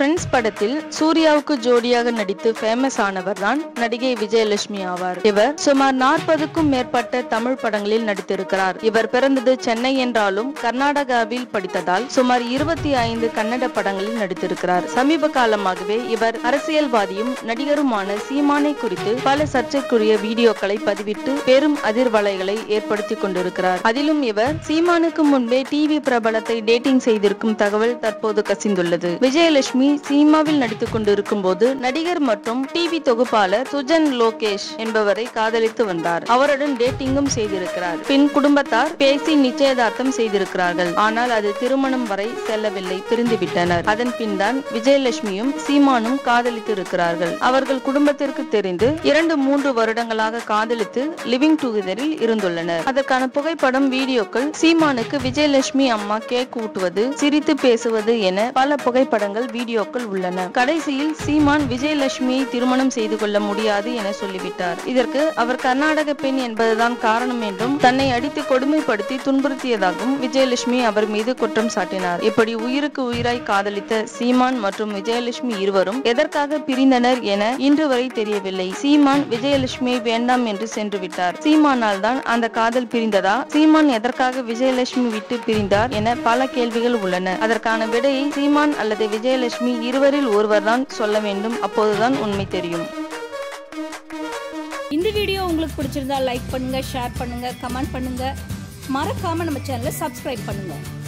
Friends படத்தில் சூர்யாவுக்கு ஜோடியாக நடித்து ஃபேமஸ் ஆனவர் தான் நடிகை விஜயலட்சுமி ஆவார். இவர் சுமார் 40க்கும் மேற்பட்ட தமிழ் படங்களில் நடித்திருக்கிறார். இவர் பிறந்தது சென்னை என்றாலும் கர்நாடகாவில் படித்ததால் சுமார் 25 கன்னட படங்களில் நடித்திருக்கிறார். சமீப காலமாகவே இவர் அரசியல்வாதியும் நடிகருமான சீமானை குறித்து பல சர்ச்சைக்குரிய வீடியோக்களை பதிவிட்டு பெரும் அதிர்வலைகளை ஏற்படுத்தி கொண்டிருக்கிறார். அதிலும் இவர் சீமானுக்கு முன்பே டிவி பிரபலத்தை டேட்டிங் செய்திருக்கும் தகவல் தற்போது கசிந்துள்ளது. விஜயலட்சுமி சினிமாவில் நடித்துக் கொண்டிருக்கும் போது நடிகர் மற்றும் டிவி தொகுப்பாளர் சுஜன் லோகேஷ் என்பவரை காதலித்து வந்தார். அவருடன் டேட்டிங்கும் செய்திருக்கிறார். பின் குடும்பத்தார் பேசி நிச்சயதார்த்தம் செய்திருக்கிறார்கள். ஆனால் அது திருமணம் வரை செல்லவில்லை, பிரிந்துவிட்டனர். அதன் பின் தான் விஜயலட்சுமியும் சீமானும் காதலித்து இருக்கிறார்கள். அவர்கள் குடும்பத்திற்கு தெரிந்து 2-3 வருடங்களாக காதலித்து லிவிங் டுகெதரில் இருந்துள்ளனர். அதற்கான புகைப்படம், வீடியோக்கள், சீமானுக்கு விஜயலட்சுமி அம்மா கேக் ஊட்டுவது, சிரித்து பேசுவது என பல புகைப்படங்கள், வீடியோக்கள் உள்ளன. கடைசியில் சீமான் விஜயலட்சுமியை திருமணம் செய்து கொள்ள முடியாது என சொல்லிவிட்டார். இதற்கு அவர் கர்நாடக பெண் என்பதுதான் காரணம் என்றும் தன்னை அடித்து கொடுமைப்படுத்தி துன்புறுத்தியதாகவும் விஜயலட்சுமி அவர் மீது குற்றம் சாட்டினார். இப்படி உயிருக்கு உயிராய் காதலித்த சீமான் மற்றும் விஜயலட்சுமி இருவரும் எதற்காக பிரிந்தனர் என இன்று வரை தெரியவில்லை. சீமான் விஜயலட்சுமியை வேண்டாம் என்று சென்று விட்டார். சீமானால் தான் அந்த காதல் பிரிந்ததா, சீமான் எதற்காக விஜயலட்சுமி விட்டு பிரிந்தார் என பல கேள்விகள் உள்ளன. அதற்கான விடையை சீமான் அல்லது விஜயலட்சுமி இருவரில் ஒருவர் தான் சொல்ல வேண்டும். அப்போதுதான் உண்மை தெரியும். இந்த வீடியோ உங்களுக்கு பிடிச்சிருந்தா லைக் பண்ணுங்க, ஷேர் பண்ணுங்க, கமெண்ட் பண்ணுங்க. மறக்காம நம்ம சேனலை சப்ஸ்கிரைப் பண்ணுங்க.